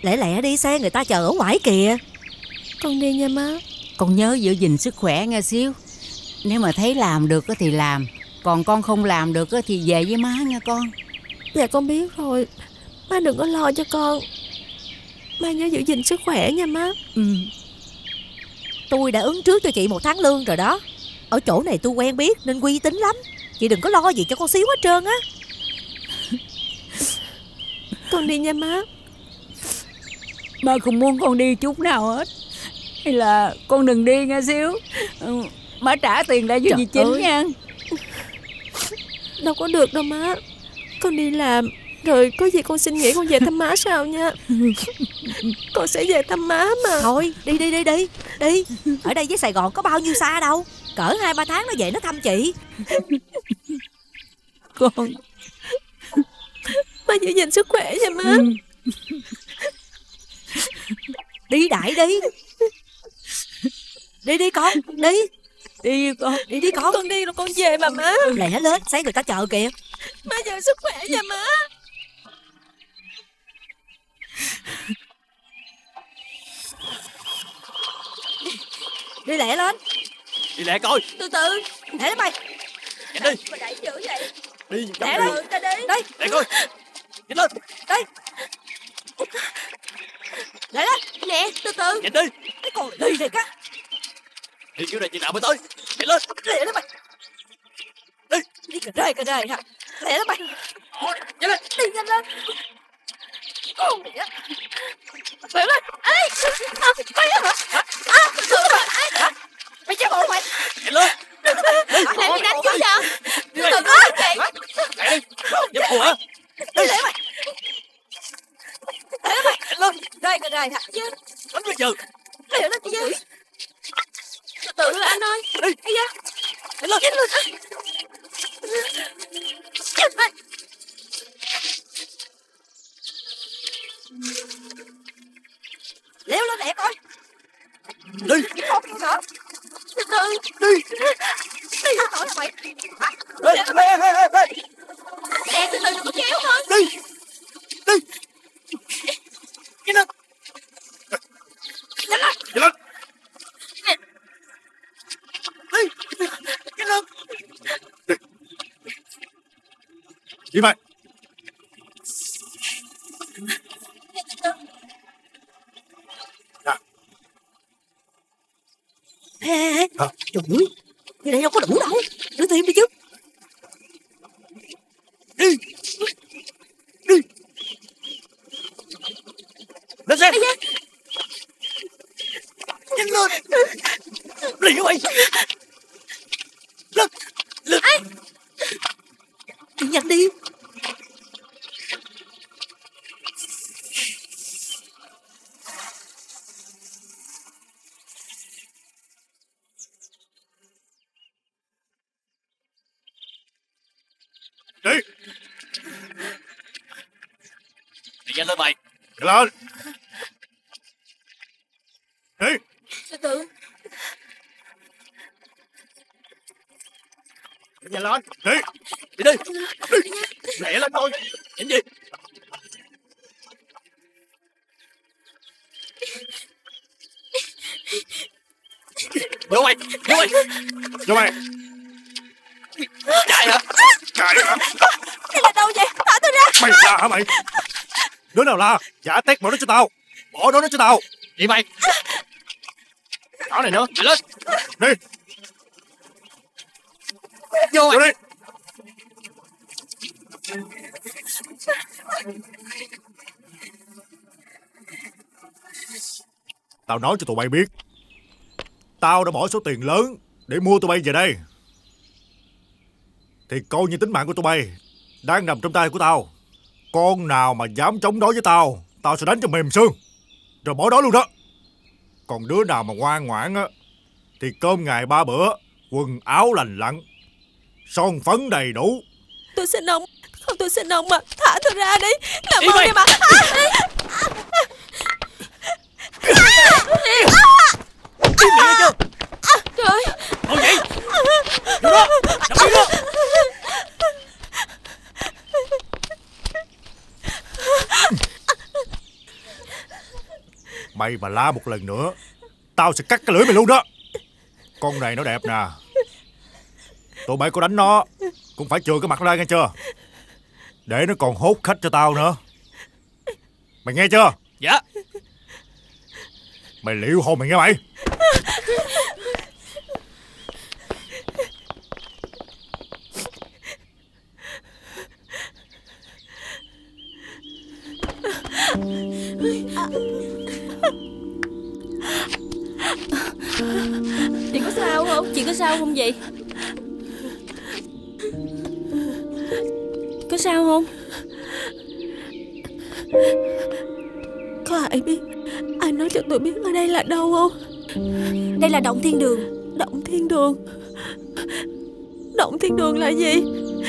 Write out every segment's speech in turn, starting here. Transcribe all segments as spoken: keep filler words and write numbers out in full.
Lẹ lẹ đi, xe người ta chờ ở ngoài kìa. Con đi nha má. Con nhớ giữ gìn sức khỏe nghe xíu. Nếu mà thấy làm được thì làm, còn con không làm được thì về với má nha con. Dạ con biết rồi. Má đừng có lo cho con. Má nhớ giữ gìn sức khỏe nha má. Ừ. Tôi đã ứng trước cho chị một tháng lương rồi đó. Ở chỗ này tôi quen biết nên uy tín lắm. Chị đừng có lo gì cho con xíu hết trơn á. Con đi nha má. Má không muốn con đi chút nào hết. Hay là con đừng đi nghe xíu. Ừ, má trả tiền lại cho dì Chính nha. Đâu có được đâu má. Con đi làm rồi có gì con xin nghỉ con về thăm má sao nha. Con sẽ về thăm má mà. Thôi đi đi đi đi đi. Ở đây với Sài Gòn có bao nhiêu xa đâu. Cỡ hai ba tháng nó về nó thăm chị. Con Má giữ gìn sức khỏe nha má. Ừ. Đi đại đi. Đi đi con. Đi. Đi con. Đi đi con. Con đi rồi con về mà má. Lẹ lên, xe người ta chờ kìa. Má giữ sức khỏe nha má. Đi lẹ lên. Đi lẹ coi. Từ từ. Lẹ lên mày. Nhanh đi. Mà đẩy dữ vậy. Đi Lẹ lên. Ta đi. Đây. Lẹ coi. Nhanh lên. Đây. Lẹ lên. Nè từ từ. Nhanh đi. Cái con đi thiệt á. Đi kiểu này chừng nào mới tới. Nhanh lên. Lẹ lên mày. Đi. Đi cà rê cà rê hả. Lẹ lên mày. Nhanh lên. Đi nhanh lên. Con mẹ. Lẹ lên. Ê. À, mày hả? À, từ từ. Mày chết bộ mày. Nhanh lên. Làm gì đánh chứ sao? Đi Từ đây. từ ơi chị. Lẹ đi. Dám thua hả? Đi lẹ mày. Lẹ lên mày. Nhanh lên. Rê cà rê hả. Đánh bây giờ. Lẹ lên con quỷ. Từ từ thôi anh ơi. Đi. Ây da. Nhanh lên. Nhanh lên. Chết mày. Leo lên lẹ coi. Đi. Không được nữa. Từ từ. Đi. Đi hết nổi mày. Ê, ê, ê, ê, ê. Nè từ từ đừng có chéo thôi. Đi. Đi. Nhanh lên. Nhanh lên. Nhanh lên. Đi. Nhanh lên. Đi. Đi mày. Ê, ê, ê. Hả? Trời ơi, cái này đâu có đủ đâu. Đưa thêm đi chứ. Đi. Đi. Lên xe. Nhanh lên. Liền mày. Lên. Lên. Đi nhanh đi. Đi. Đi nhanh lên mày. Nhanh lên. Đi. Từ từ. Nhanh lên. Đi. Đi đi. Đi. Lẹ lên coi. Nhanh gì? Vô mày. Vô mày. Vô mày. Chạy hả? Chạy hả? Đây là đâu vậy? Thả tôi ra. Mày la hả mày? Đứa nào la? Giả tét bỏ nó cho tao. Bỏ đó nó cho tao. Đi mày. Đó này nữa. Đi lên. Đi. Vô mày. Vô đi. Tao nói cho tụi bay biết, tao đã bỏ số tiền lớn để mua tụi bay về đây, thì coi như tính mạng của tụi bay đang nằm trong tay của tao. Con nào mà dám chống đối với tao, tao sẽ đánh cho mềm xương, rồi bỏ đó luôn đó. Còn đứa nào mà ngoan ngoãn á, thì cơm ngày ba bữa, quần áo lành lặn, son phấn đầy đủ. Tôi xin ông. Không tôi xin ông mà. Thả tôi ra đi. Làm Đi ơn mày. đi mà. Im miệng nghe chưa? Trời ơi. Ngồi dậy. Vô đó. Nằm yên đó. Mày mà la một lần nữa, tao sẽ cắt cái lưỡi mày luôn đó. Con này nó đẹp nè, tụi bay có đánh nó cũng phải chừa cái mặt nó ra nghe chưa, để nó còn hốt khách cho tao nữa. Mày nghe chưa? Dạ. Mày liệu hồn mày nghe mày. Chị có sao không? Chị có sao không vậy? Có sao không? Có ai biết, ai nói cho tôi biết ở đây là đâu không? Đây là Động Thiên Đường. Động Thiên Đường? Động Thiên Đường là gì?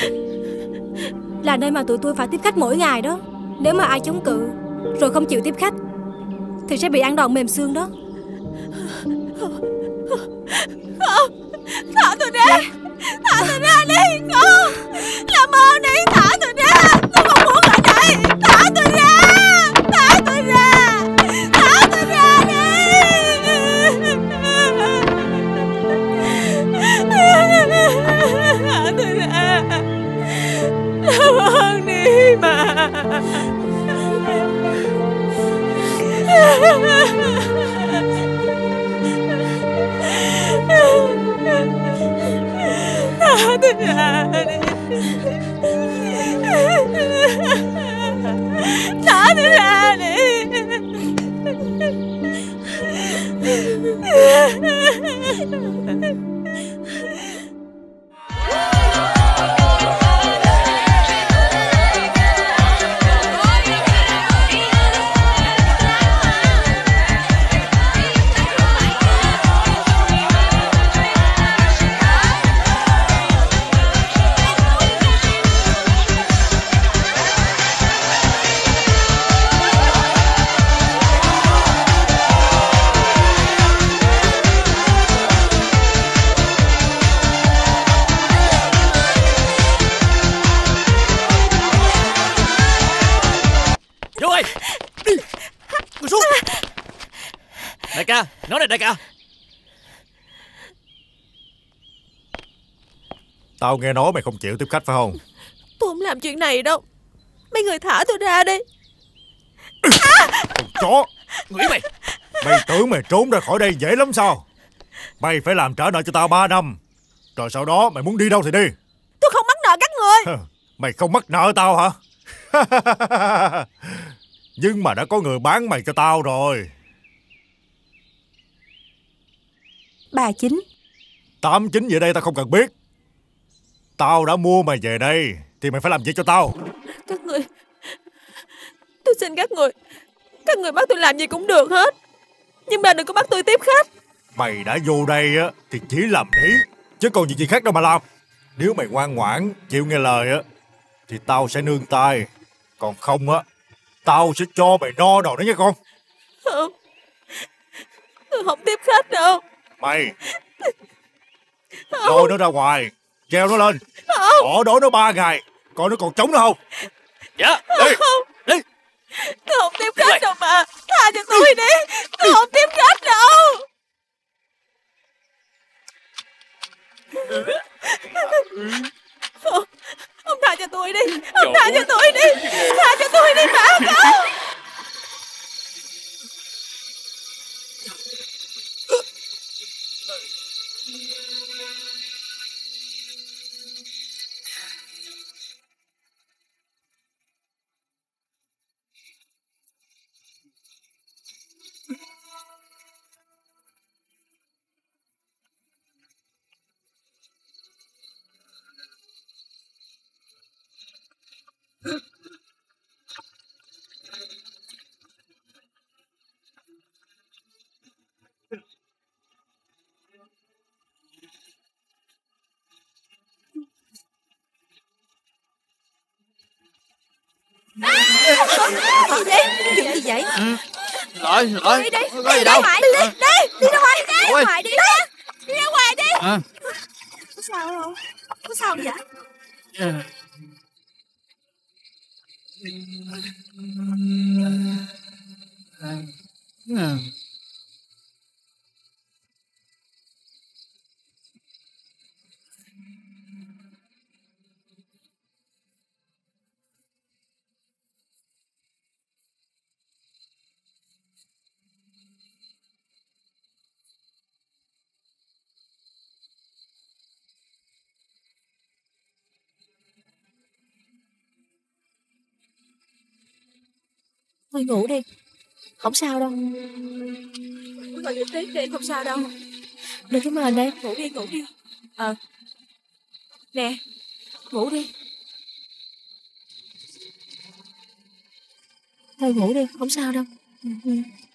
Là nơi mà tụi tôi phải tiếp khách mỗi ngày đó. Nếu mà ai chống cự rồi không chịu tiếp khách thì sẽ bị ăn đòn mềm xương đó. Không, thả tôi ra. Thả tôi ra đi. Không, làm ơn đi, thả tôi ra. Tôi không muốn ở đây. Thả tôi ra. Thả tôi ra. Thả tôi ra đi. Thả tôi ra. Làm ơn đi mà. Thả tôi ra đi. Thả tôi ra đi. Đại ca, nói này đại ca. Tao nghe nói mày không chịu tiếp khách phải không? Tôi không làm chuyện này đâu. Mấy người thả tôi ra đi. Con chó, Nghĩ mày. mày tưởng mày trốn ra khỏi đây dễ lắm sao? Mày phải làm trả nợ cho tao ba năm. Rồi sau đó mày muốn đi đâu thì đi. Tôi không mắc nợ các người. Mày không mắc nợ tao hả? Nhưng mà đã có người bán mày cho tao rồi. Bà Chính. Tám chín về đây tao không cần biết. Tao đã mua mày về đây thì mày phải làm việc cho tao. Các người, tôi xin các người, các người bắt tôi làm gì cũng được hết, nhưng mà đừng có bắt tôi tiếp khách. Mày đã vô đây á thì chỉ làm đấy, chứ còn việc gì khác đâu mà làm. Nếu mày ngoan ngoãn chịu nghe lời á thì tao sẽ nương tay. Còn không á, tao sẽ cho mày no đồ đó nha con. Không, tôi không tiếp khách đâu. Mày lôi nó ra ngoài, treo nó lên, bỏ đói nó ba ngày, coi nó còn chống nó không. Dạ. Đi, đi. Tôi không tiếp khách đâu mà. Tha cho tôi đi. Tôi không tiếp khách đâu. Không, ông tha cho tôi đi. Ông tha cho tôi đi. Tha cho tôi đi mà. Không. Chuyện gì vậy? Lại, lại. Đi đi, Có gì đi đâu. ra ngoài, đi, đi, đi ra ngoài, đi ra Ôi. ngoài đi đó. Đi ra ngoài đi. À. Có sao không? Có sao vậy? Thôi ngủ đi, không sao đâu. Thôi ngủ tiếp đi, không sao đâu. Đừng có mệt đây. Ngủ đi, ngủ đi. Ờ Nè, ngủ đi. Thôi ngủ đi, không sao đâu. Ừ, ừ.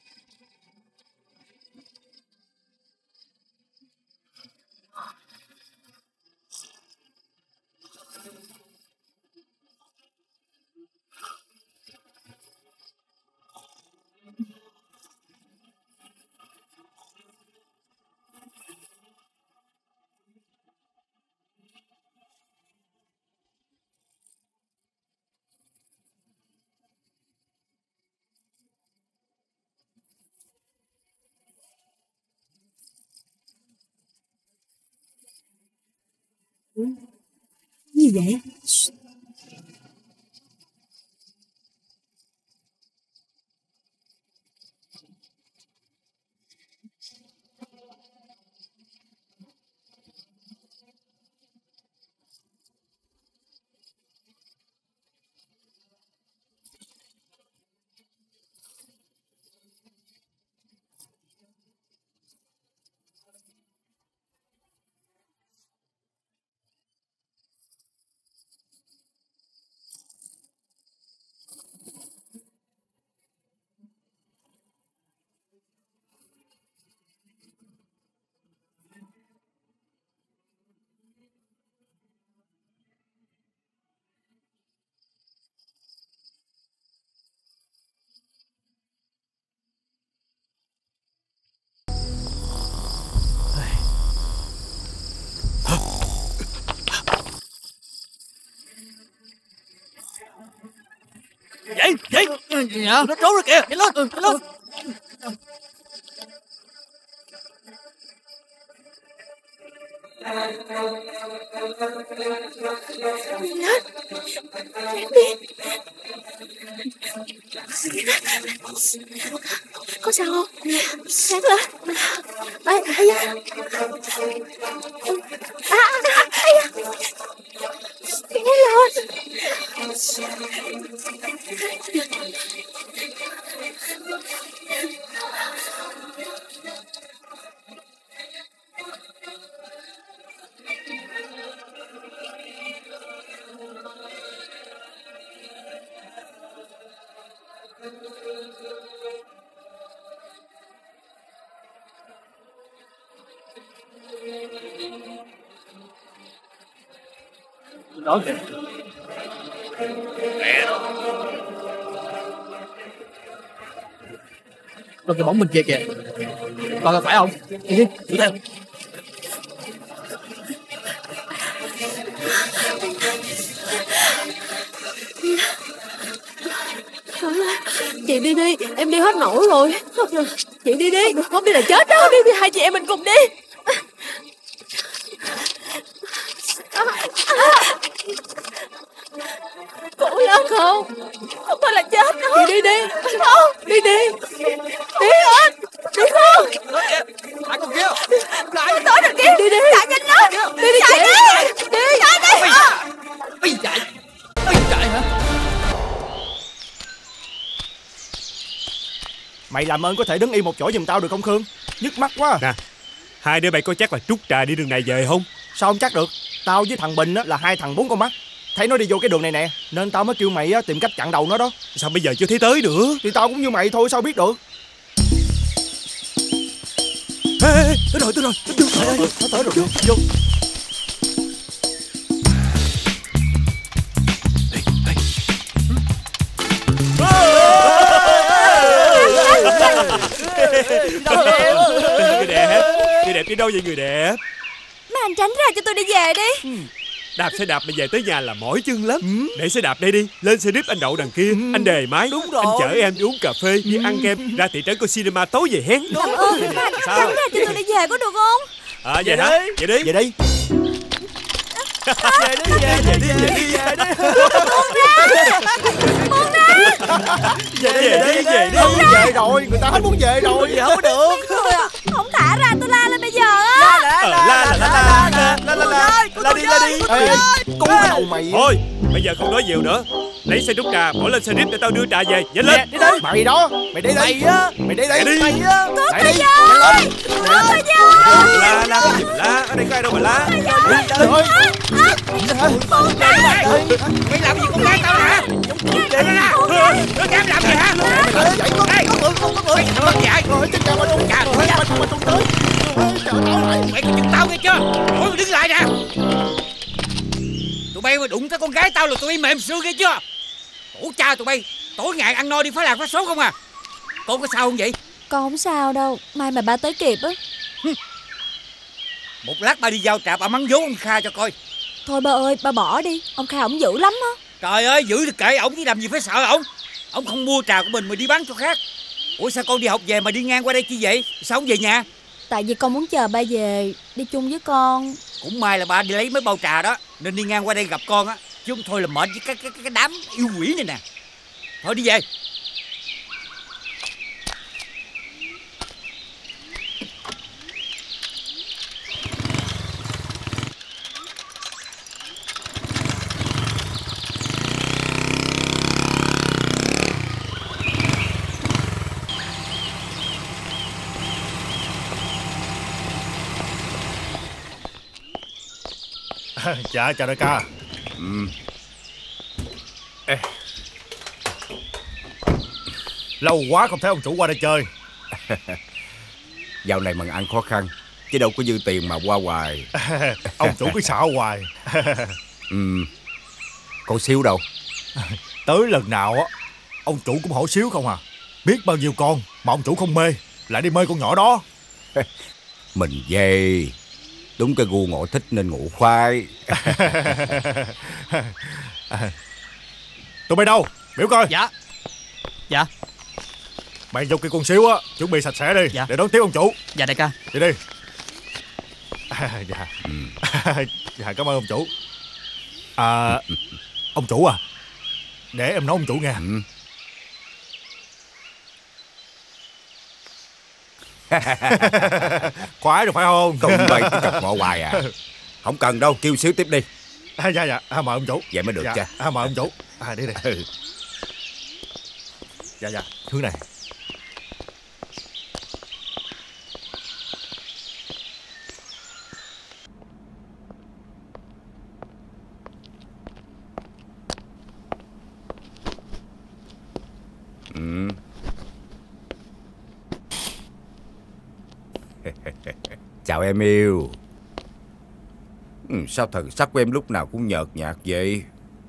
Gì vậy? Vậy vậy gì hả? Nó trốn rồi kìa, nhanh lên, nhanh lên. Có sao không? Sáng lên. Ây, ây da. À, à, ây da. Nhanh lên. Đó kìa. Mẹ nó. Đó cái bóng bên kia kìa. Coi phải không? Đi đi, đuổi theo. Chị đi đi, em đi hết nổi rồi. Chị đi đi, không đi là chết đó. Đi đi, hai chị em mình cùng đi. Cố lên không? Không thôi là chết đó. Chị đi đi. Không, đi đi. Đi lên. Đi không? Lại con kia. Lại. Tới rồi kia. Đi đi. Chạy nhanh lên. Đi đi chị. Đi. Đi. Chạy đi. Ây chạy. Ây chạy hả? Mày làm ơn có thể đứng yên một chỗ giùm tao được không Khương? Nhức mắt quá. Nè, hai đứa bay có chắc là trút trà đi đường này về không? Sao không chắc được? Tao với thằng Bình á là hai thằng bốn con mắt. Thấy nó đi vô cái đường này nè, nên tao mới kêu mày á tìm cách chặn đầu nó đó. Sao bây giờ chưa thấy tới nữa? Thì tao cũng như mày thôi, sao biết được? Ê, ê, tới rồi, tới rồi, tới rồi. Nó tới rồi, vô, vô. Người đẹp, người đẹp đi đâu vậy người đẹp? Mà anh tránh ra cho tôi đi về đi. Đạp xe đạp mà về tới nhà là mỏi chân lắm. ừ. Để xe đạp đây đi. Lên xe đít anh đậu đằng kia. ừ. Anh đề máy. Đúng rồi. Anh chở em đi uống cà phê, đi ăn kem, ra thị trấn coi cinema tối về hen. Cảm ơn anh. Sao? Anh ra cho tôi đi về có được không? À về hả? Về đi. Về đi. Về đi, về đi, về đi, về đi, về đi. Về đi, về đi, về đi. Không về rồi, người ta hết muốn về rồi. Gì không được. Không thả ra tôi la lên bây giờ á. Ờ, la la la la la la la la la đi la đi. Ê, ê, cứu cái đầu mày. Thôi, bây giờ không nói nhiều nữa. Lấy xe đút trà, bỏ lên xe đít để tao đưa trà về. Nhanh lên. Đi đi. Mày đó, mày đi đi. Mày á. Mày đi Mày đi. đi. Mày á. Mày đi. Tôi về. La la la, ở đây có ai đâu mà la. Trời ơi. Mày làm gì con gái tao hả? Chạy ra. Nó dám làm gì hả? Chạy con. Ê, có ngựa không, có ngựa. Mày thằng mất dạy. Rồi chết cha mà luôn. Trời ơi, Mà tung mà tung tới. Trời ơi. mày có chừng tao nghe chưa? Ôi mày đứng lại nè. Tụi bay mà đụng tới con gái tao là tụi bay mềm xương nghe chưa? Tổ cha tụi bay tối ngày ăn no đi phá làng phá số không à? Con có sao không vậy? Con không sao đâu. May mà ba tới kịp á. Một lát ba đi giao trà bà mắng vố ông Kha cho coi. Thôi ba ơi, ba bỏ đi. Ông Kha ổng dữ lắm á. Trời ơi, giữ được kệ ổng chứ làm gì phải sợ ổng. Ổng không mua trà của mình mà đi bán cho khác. Ủa sao con đi học về mà đi ngang qua đây chi vậy? Sao không về nhà? Tại vì con muốn chờ ba về đi chung với con. Cũng may là ba đi lấy mấy bao trà đó nên đi ngang qua đây gặp con á. Chứ không thôi là mệt với cái, cái, cái đám yêu quỷ này nè. Thôi đi về. Dạ chào đại ca. Ừ. Ê. Lâu quá không thấy ông chủ qua đây chơi. Dạo này mà ăn khó khăn, chứ đâu có dư tiền mà qua hoài. Ông chủ cứ xạo hoài. Ừ. Con Xíu đâu? Tới lần nào á ông chủ cũng hỏi Xíu không à. Biết bao nhiêu con mà ông chủ không mê, lại đi mê con nhỏ đó. Mình về đúng cái gu ngộ thích nên ngủ khoái. Tụi bay đâu? Biểu coi. Dạ. Dạ. Mày vô kia con Xíu á, chuẩn bị sạch sẽ đi. Dạ. Để đón tiếp ông chủ. Dạ đại ca. Đi đi. À, dạ. Ừ. Dạ cảm ơn ông chủ. À, ông chủ à, để em nói ông chủ nghe. Ừ. Khoái rồi phải không? Tụi bay cứ chọc mọ hoài à. Không cần đâu, kêu Xíu tiếp đi. À, dạ dạ, à, mời ông chủ. Vậy mới được dạ. cha. À, mời ông chủ. À, đi đi. Ừ. Dạ dạ, hướng này. Ừ. Chào em yêu. Ừ, sao thần sắc của em lúc nào cũng nhợt nhạt vậy?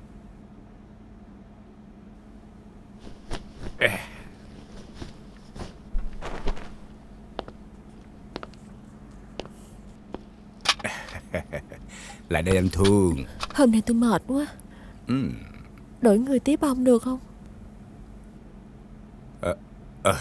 Lại đây anh thương. Hôm nay tôi mệt quá. Ừ. Đổi người tiếp ông được không? Ờ, ờ.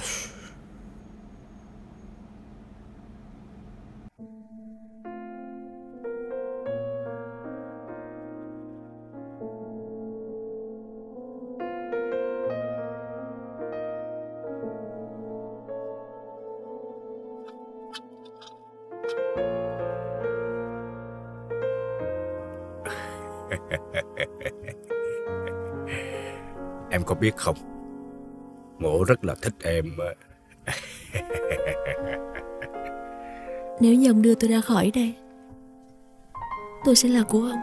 Em có biết không, Ngộ rất là thích em. Nếu như ông đưa tôi ra khỏi đây, tôi sẽ là của ông.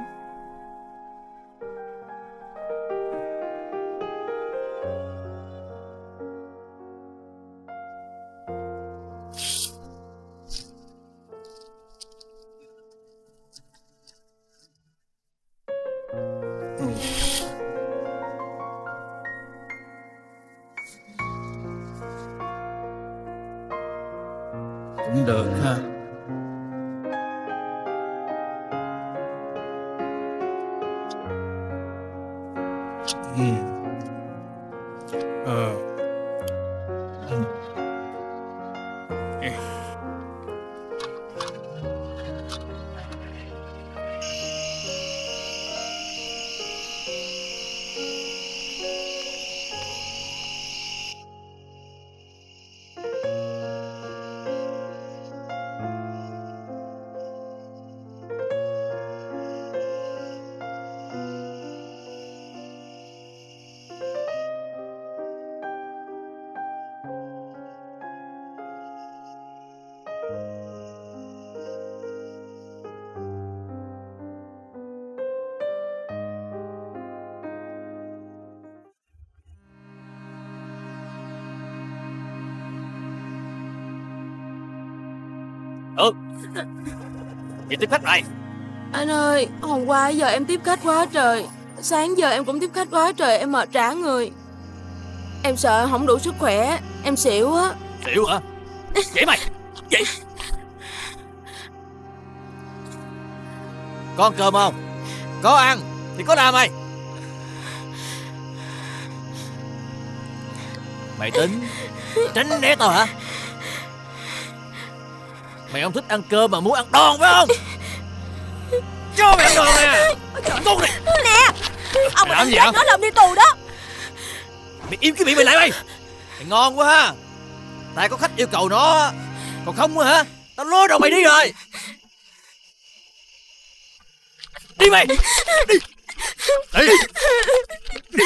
Cũng được ha. Ừ. Ờ. Ừ. Ừ, gì tiếp khách này? Anh ơi, hôm qua giờ em tiếp khách quá trời. Sáng giờ em cũng tiếp khách quá trời, em mệt rã người. Em sợ không đủ sức khỏe, em xỉu á. Xỉu hả? Vậy mày, vậy có ăn cơm không? Có ăn thì có làm mày. Mày tính tránh né tao hả? Mày không thích ăn cơm mà muốn ăn đòn phải không? Cho mày ăn đòn nè. Con này nè, ông mày làm gì vậy? Nói là ông đi tù đó. Mày im cái miệng mày lại mày. Mày ngon quá ha. Tại có khách yêu cầu nó. Còn không hả? Tao lôi đầu mày đi rồi. Đi mày. Đi. Đi. Đi.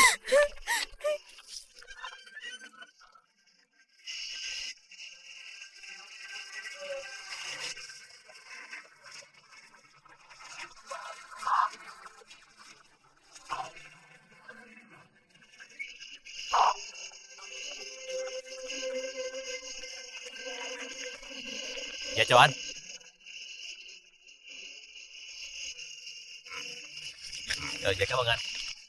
Dạ chào anh. Rồi dạ cảm ơn anh.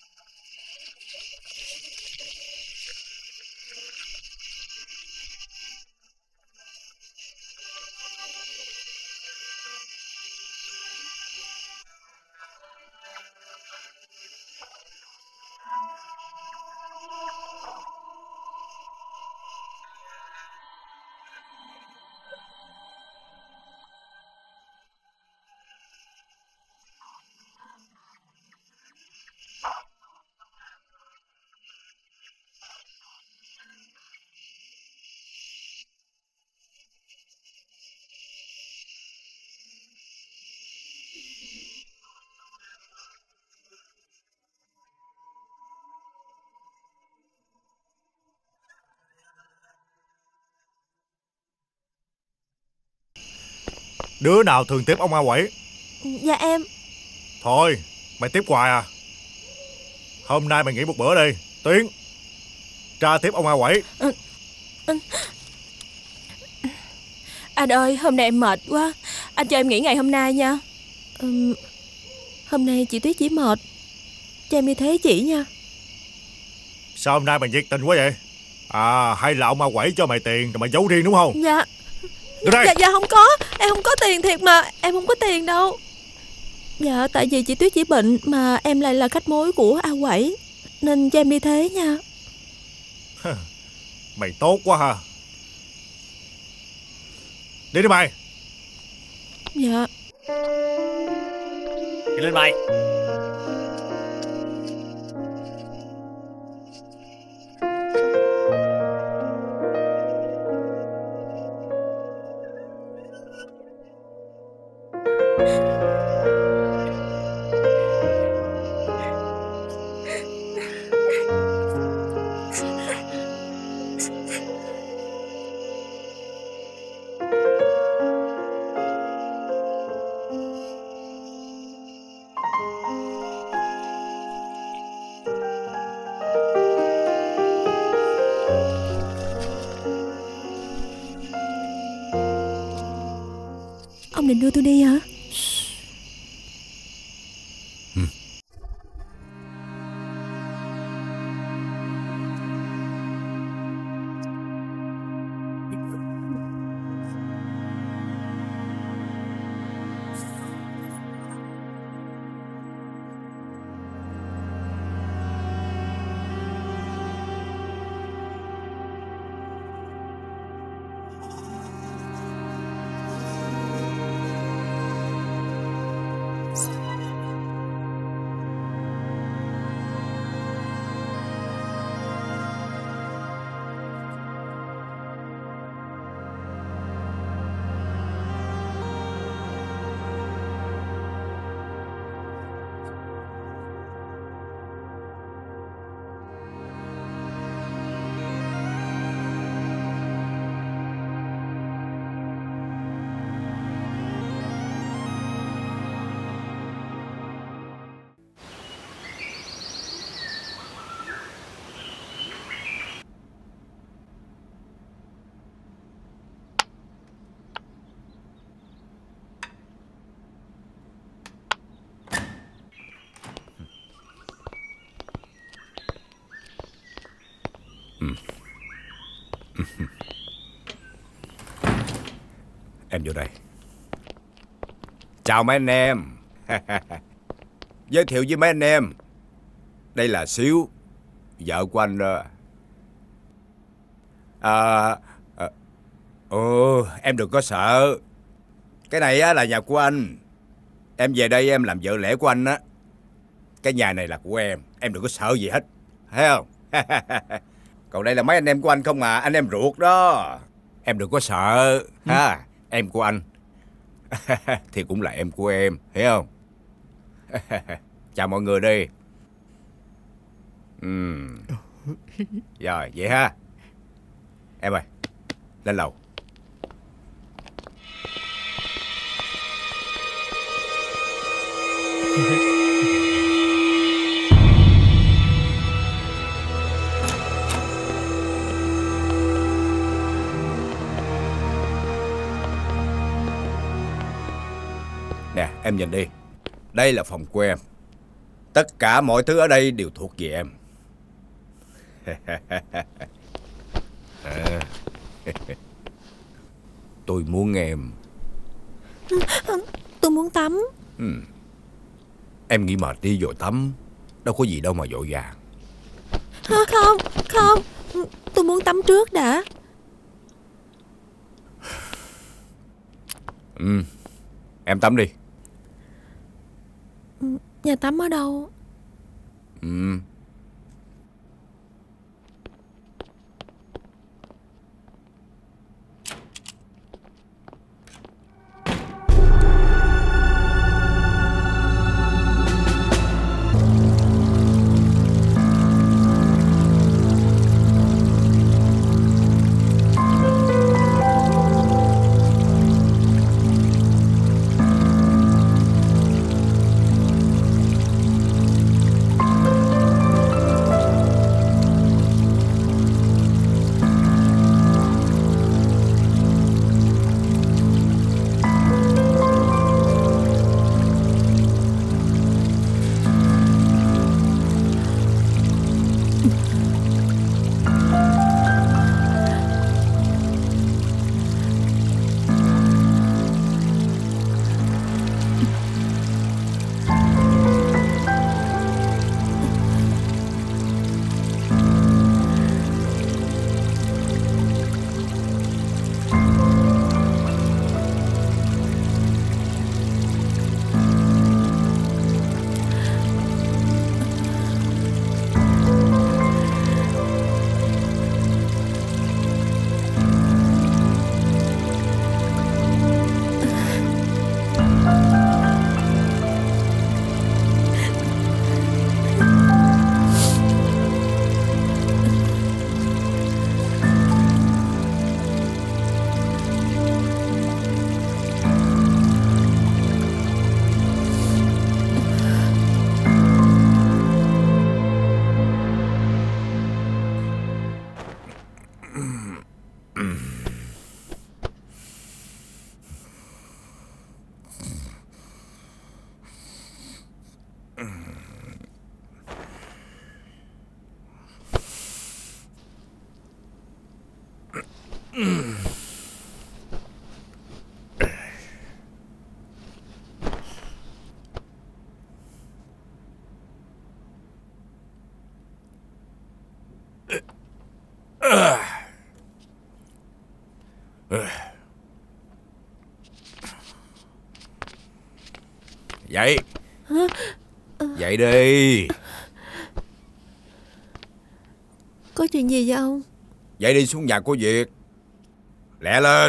Đứa nào thường tiếp ông ma quỷ? Dạ em. Thôi mày tiếp hoài à? Hôm nay mày nghỉ một bữa đi. Tiến ra tiếp ông ma quỷ. Ừ. Ừ. Anh ơi, hôm nay em mệt quá, anh cho em nghỉ ngày hôm nay nha. ừ, Hôm nay chị Tuyết chỉ mệt, cho em đi thế chị nha. Sao hôm nay mày nhiệt tình quá vậy? À hay là ông ma quỷ cho mày tiền rồi mày giấu riêng đúng không? Dạ. Đưa đây. Dạ dạ không có, em không có tiền thiệt mà, em không có tiền đâu. Dạ tại vì chị Tuyết chỉ bệnh mà em lại là khách mối của A Quẩy, nên cho em đi thế nha. Mày tốt quá ha. Đi đi mày. Dạ. Đi lên mày. Ông định đưa tôi đi hả? Ừ. Em vô đây. Chào mấy anh em. Giới thiệu với mấy anh em, đây là Xíu, vợ của anh đó. À, à ừ, em đừng có sợ. Cái này á là nhà của anh. Em về đây em làm vợ lẽ của anh á. Cái nhà này là của em. Em đừng có sợ gì hết, thấy không? Còn đây là mấy anh em của anh không à, anh em ruột đó. Em đừng có sợ ha. Ừ. Em của anh thì cũng là em của em, hiểu không? Chào mọi người đi. Ừ. Rồi vậy ha. Em ơi, lên lầu. Nè, em nhìn đi. Đây là phòng của em. Tất cả mọi thứ ở đây đều thuộc về em. À. Tôi muốn em. Tôi muốn tắm. Ừ. Em nghĩ mệt đi rồi tắm. Đâu có gì đâu mà vội vàng. Không, không. Tôi muốn tắm trước đã. Ừ. Em tắm đi. Nhà tắm ở đâu? Ừ. Dậy. Dậy đi. Có chuyện gì vậy ông? Dậy đi, xuống nhà có việc. Lẹ lên.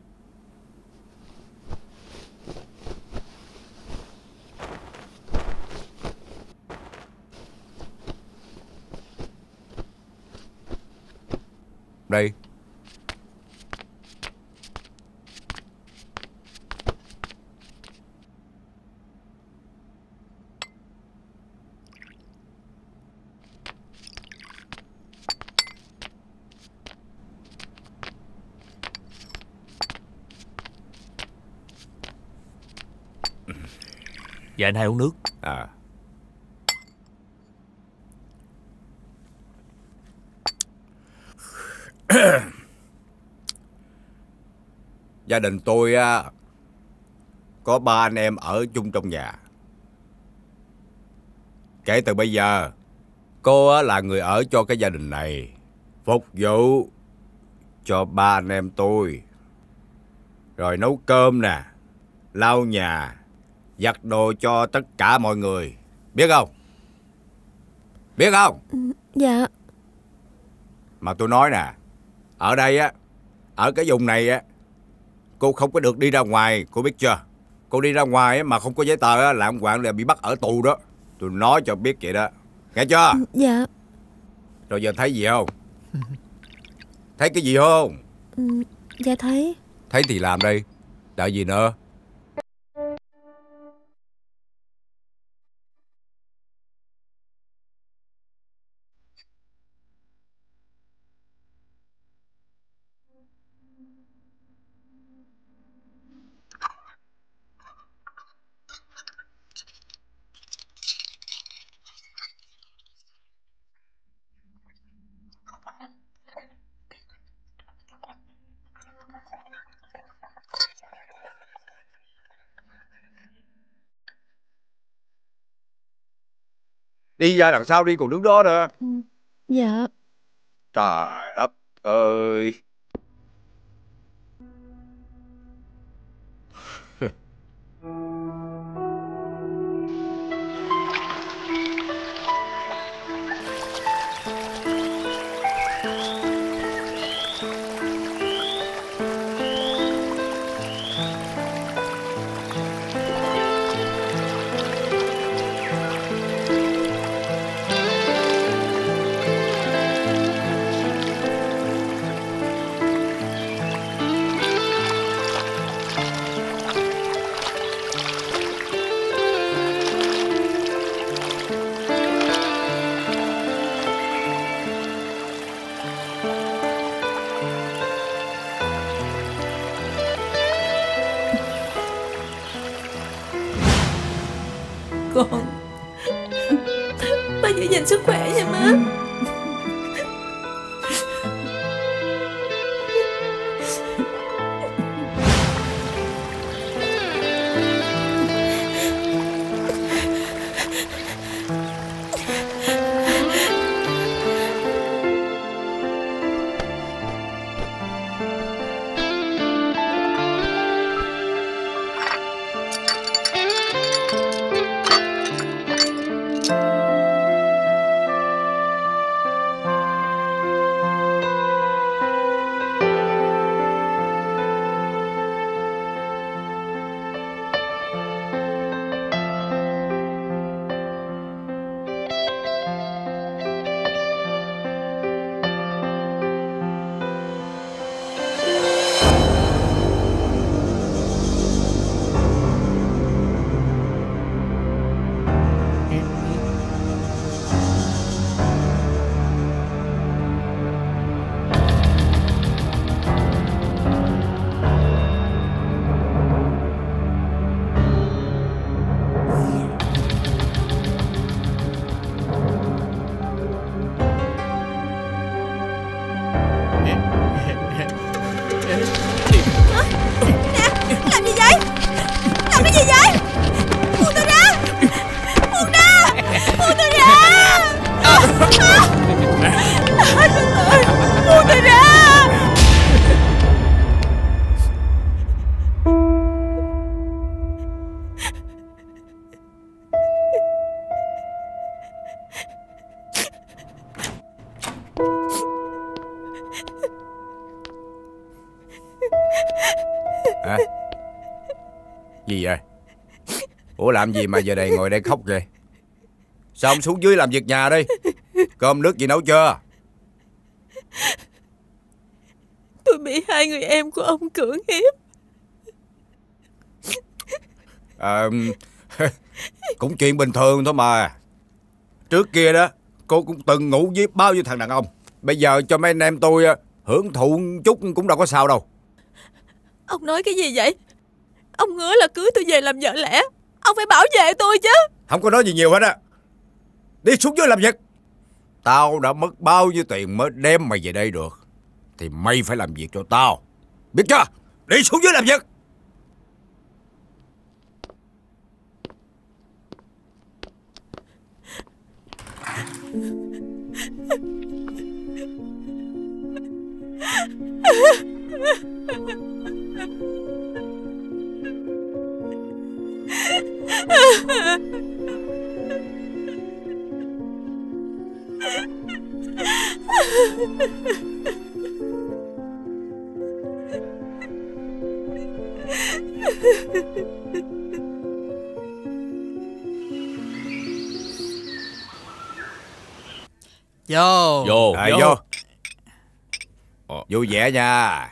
Đây. Dạ anh hai uống nước. À. Gia đình tôi á có ba anh em ở chung trong nhà. Kể từ bây giờ, cô á là người ở cho cái gia đình này, phục vụ cho ba anh em tôi, rồi nấu cơm nè, lau nhà, giặt đồ cho tất cả mọi người. Biết không? Biết không? Dạ. Mà tôi nói nè, ở đây á, ở cái vùng này á, cô không có được đi ra ngoài, cô biết chưa? Cô đi ra ngoài á, mà không có giấy tờ á, làm quạng là bị bắt ở tù đó. Tôi nói cho biết vậy đó. Nghe chưa? Dạ. Rồi giờ thấy gì không? Thấy cái gì không? Ừ, dạ thấy. Thấy thì làm đi. Đợi gì nữa? Đi ra đằng sau đi, còn đứng đó nữa. Dạ. Trời đất ơi. Con. Ba giữ gìn sức khỏe nha má. Hả? Gì vậy? Ủa làm gì mà giờ này ngồi đây khóc vậy? Sao ông xuống dưới làm việc nhà đi? Cơm nước gì nấu chưa? Tôi bị hai người em của ông cưỡng hiếp. À, cũng chuyện bình thường thôi mà. Trước kia đó cô cũng từng ngủ với bao nhiêu thằng đàn ông. Bây giờ cho mấy anh em tôi hưởng thụ chút cũng đâu có sao đâu. Ông nói cái gì vậy? Ông hứa là cưới tôi về làm vợ lẽ. Ông phải bảo vệ tôi chứ. Không có nói gì nhiều hết á. Đi xuống dưới làm việc. Tao đã mất bao nhiêu tiền mới đem mày về đây được, thì mày phải làm việc cho tao. Biết chưa? Đi xuống dưới làm việc. Vô. Vô. À, vô. Vô. Vui vẻ nha.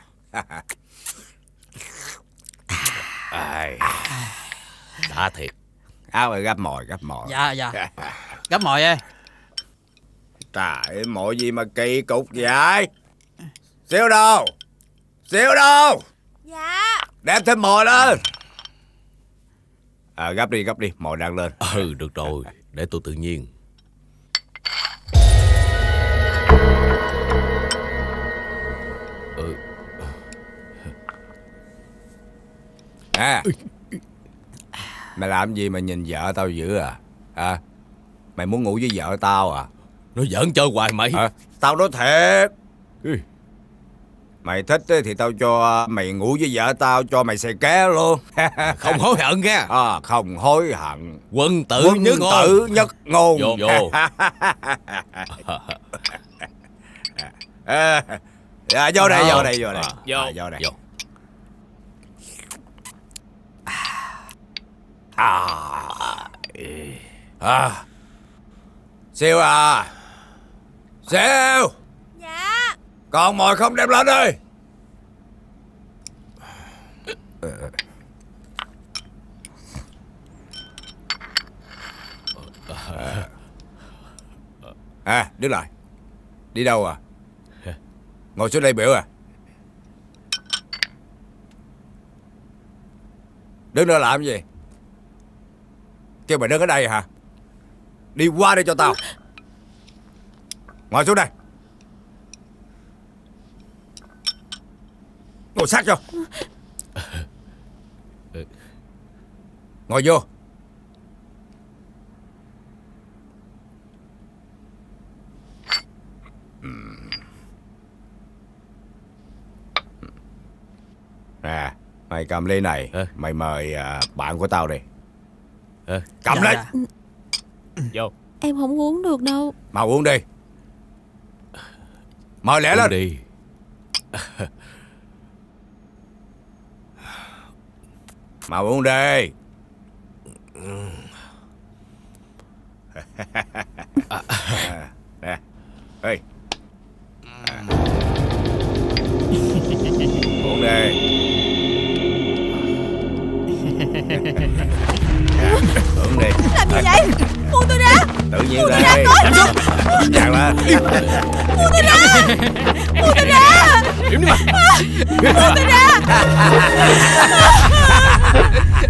À. Đã thiệt. Áo ơi, gấp mồi, gấp mồi. Dạ, dạ. Gấp mồi ơi. Trời, mồi gì mà kỳ cục vậy? Xíu đâu? Xíu đâu? Dạ. Đem thêm mồi lên. À, gấp đi, gấp đi, mồi đang lên. Ừ, được rồi, để tôi tự nhiên. Ừ. À, mày làm gì mà nhìn vợ tao dữ à? À, mày muốn ngủ với vợ tao à? Nó giỡn chơi hoài mày. À, tao nói thiệt. Ừ. Mày thích thì tao cho mày ngủ với vợ tao, cho mày xài ké luôn. Không hối hận nha. À, không hối hận. Quân tử Quân nhất ngôn. tử nhất ngôn. Vô, vô. À, à, vô đây, vô đây, vô đây. À, vô. À, vô đây. Vô. À, à. Siêu à. Siêu. Dạ. Còn mồi không đem lên đi. À, đứng lại. Đi đâu à? Ngồi xuống đây biểu à? Đứng đó làm gì? Kêu mày đứng ở đây hả? Đi qua đây cho tao. Ngồi xuống đây. Ngồi sát vô. Ngồi vô. À, mày cầm ly này. À. Mày mời à, bạn của tao đi. À. Cầm Dạ, lấy. dạ. Vô. Em không uống được đâu. Mau uống đi. Mời lẹ Uống lên đi. Mau uống đi. À, nè. Ê. À. Uống đi. Uống đi. Làm gì vậy? Buông tôi ra. Tự nhiên đây. Chàng lên. Buông tôi ra. Buông tôi ra. Im đi mà. Buông tôi ra.